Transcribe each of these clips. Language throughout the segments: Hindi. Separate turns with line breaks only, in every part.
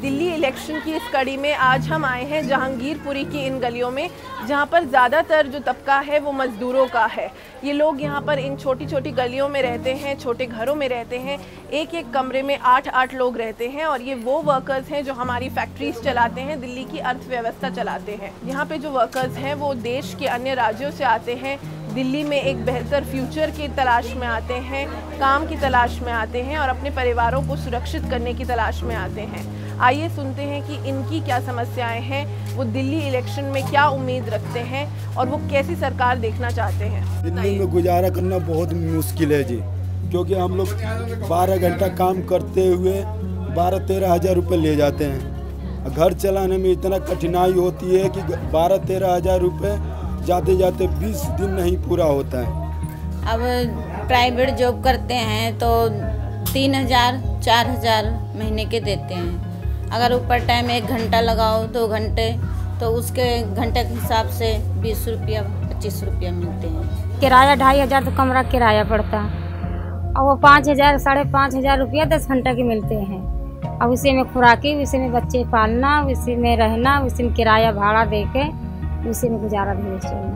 दिल्ली इलेक्शन की इस कड़ी में आज हम आए हैं जहांगीरपुरी की इन गलियों में, जहां पर ज़्यादातर जो तबका है वो मज़दूरों का है। ये लोग यहां पर इन छोटी छोटी गलियों में रहते हैं, छोटे घरों में रहते हैं। एक एक कमरे में 8-8 लोग रहते हैं और ये वो वर्कर्स हैं जो हमारी फैक्ट्रीज चलाते हैं, दिल्ली की अर्थव्यवस्था चलाते हैं। यहाँ पे जो वर्कर्स हैं वो देश के अन्य राज्यों से आते हैं, दिल्ली में एक बेहतर फ्यूचर की तलाश में आते हैं, काम की तलाश में आते हैं और अपने परिवारों को सुरक्षित करने की तलाश में आते हैं। आइए सुनते हैं कि इनकी क्या समस्याएं हैं, वो दिल्ली इलेक्शन में क्या उम्मीद रखते हैं और वो कैसी सरकार देखना चाहते हैं।
दिल्ली में गुजारा करना बहुत मुश्किल है जी, क्योंकि हम लोग 12 घंटा काम करते हुए 12-13 हज़ार रुपये ले जाते हैं। घर चलाने में इतना कठिनाई होती है कि 12-13 हज़ार रुपये जाते जाते 20 दिन नहीं पूरा होता है।
अब प्राइवेट जॉब करते हैं तो 3,000-4,000 महीने के देते हैं। अगर ऊपर टाइम 1 घंटा लगाओ 2 घंटे तो उसके घंटे के हिसाब से 20 रुपया 25 रुपया मिलते हैं।
किराया 2,500 तो कमरा किराया पड़ता और वो 5,000 5,500 रुपया 10 घंटा के मिलते हैं। अब उसी में खुराकी, उसी में बच्चे पालना, उसी में रहना, उसी में किराया भाड़ा दे के उसी में गुजारा धीरे चलना।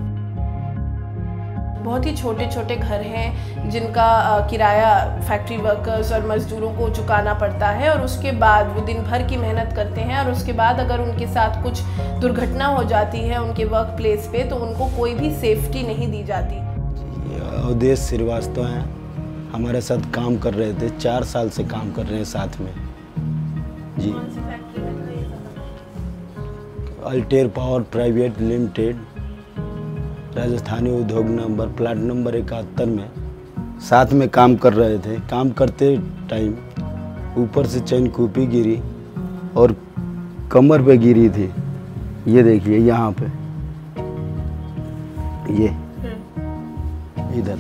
बहुत ही छोटे छोटे घर हैं जिनका किराया फैक्ट्री वर्कर्स और मज़दूरों को चुकाना पड़ता है और उसके बाद वो दिन भर की मेहनत करते हैं और उसके बाद अगर उनके साथ कुछ दुर्घटना हो जाती है उनके वर्क प्लेस पे तो उनको कोई भी सेफ्टी नहीं दी जाती।
अवधेश श्रीवास्तव हैं, हमारे साथ काम कर रहे थे, 4 साल से काम कर रहे हैं साथ में जी। Alter power private limited, Rajasthani उद्योग नंबर, प्लाट नंबर 71 में साथ में काम कर रहे थे। काम करते टाइम ऊपर से चैन कूपी गिरी और कमर पे गिरी थी। ये देखिए यहाँ पे, ये इधर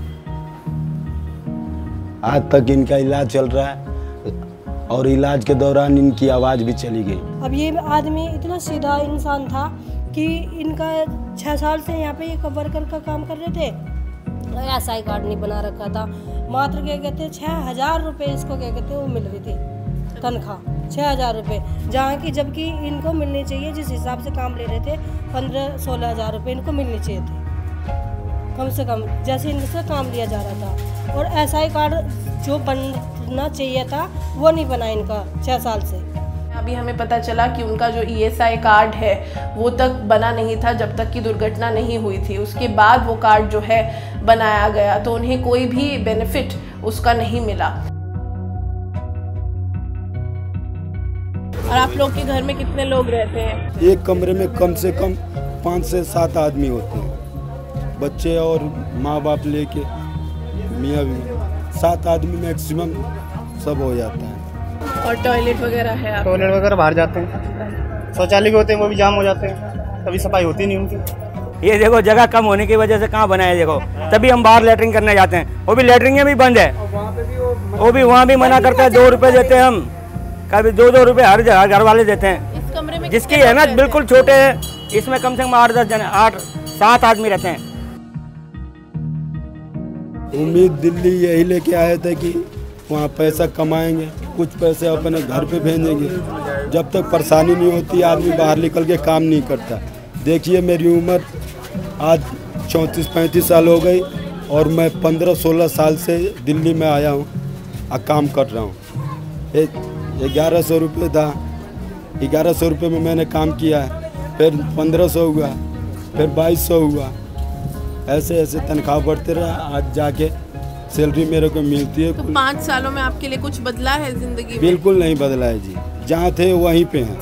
आज तक इनका इलाज चल रहा है और इलाज के दौरान इनकी आवाज़ भी चली गई।
अब ये आदमी इतना सीधा इंसान था कि इनका 6 साल से यहाँ पे एक वर्कर का काम कर रहे थे, SI कार्ड नहीं बना रखा था। मात्र क्या कहते हैं 6,000 रुपये इसको क्या कहते हैं वो मिल रही थी तनख्वाह, 6,000 रुपये, जहाँ की जबकि इनको मिलनी चाहिए जिस हिसाब से काम ले रहे थे 15-16 हज़ार रुपये इनको मिलनी चाहिए थे कम से कम, जैसे इनसे काम लिया जा रहा था। और SI कार्ड जो बनना चाहिए था वो नहीं बना इनका 6 साल से।
अभी हमें पता चला कि उनका जो ESI कार्ड है वो तक बना नहीं था जब तक कि दुर्घटना नहीं हुई थी। उसके बाद वो कार्ड जो है बनाया गया तो उन्हें कोई भी बेनिफिट उसका नहीं मिला। और आप लोग के घर में कितने लोग रहते हैं?
एक कमरे में कम से कम 5 से 7 आदमी होते हैं, बच्चे और माँ बाप लेके मियाँ भी 7 आदमी मैक्सिमम सब हो जाता है।
और टॉयलेट वगैरह है?
टॉयलेट वगैरह बाहर जाते हैं, शौचालय भी होते हैं वो भी जाम हो जाते हैं, कभी सफाई होती नहीं उनकी।
ये देखो जगह कम होने की वजह से कहाँ बनाए, देखो तभी हम बाहर लेटरिंग करने जाते हैं, वो भी लेटरिंग भी बंद है, वो भी वहाँ भी मना करते हैं। 2 रुपये देते हैं हम, कभी 2-2 रुपये हर घर वाले देते हैं।
इस कमरे में
जिसकी है ना बिल्कुल छोटे है, इसमें कम से कम 8-10 जन 8-7 आदमी रहते हैं।
उम्मीद दिल्ली यही लेके आए थे कि वहाँ पैसा कमाएंगे, कुछ पैसे अपने घर पे भेजेंगे। जब तक परेशानी नहीं होती आदमी बाहर निकल के काम नहीं करता। देखिए मेरी उम्र आज 34-35 साल हो गई और मैं 15-16 साल से दिल्ली में आया हूँ और काम कर रहा हूँ। 1100 रुपये था, 1100 रुपये में मैंने काम किया है, फिर 1500 हुआ, फिर 2200 हुआ, ऐसे ऐसे तनख्वाह बढ़ते रहा। आज जाके सैलरी मेरे को मिलती है।
तो 5 सालों में आपके लिए कुछ बदला है जिंदगी में?
बिल्कुल नहीं बदला है जी, जहाँ थे वहीं पे हैं।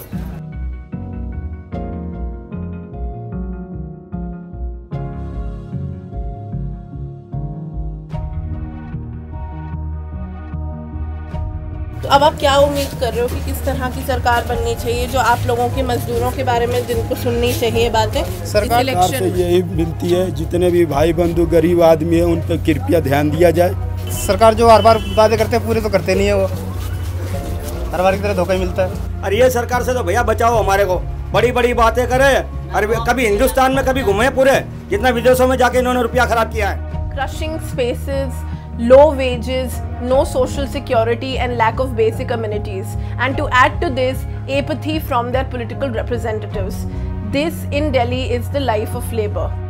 तो अब आप क्या उम्मीद कर रहे हो कि किस तरह की सरकार बननी चाहिए जो आप लोगों के मजदूरों के बारे में जिनको सुननी चाहिए बातें?
सरकार से यही विनती है, जितने भी भाई बंधु गरीब आदमी है उन पर कृपया ध्यान दिया जाए।
सरकार जो हर बार वादे करते हैं पूरे तो करते नहीं है, वो हर बार की तरह धोखा मिलता है।
और ये सरकार से तो भैया बचाओ हमारे को, बड़ी बड़ी बातें करे और कभी हिंदुस्तान में कभी घूमे पूरे, जितना विदेशों में जाके इन्होंने रुपया खराब किया है।
Crushing spaces low wages, no social security and lack of basic amenities, and to add to this, apathy from their political representatives. This in Delhi is the life of labor.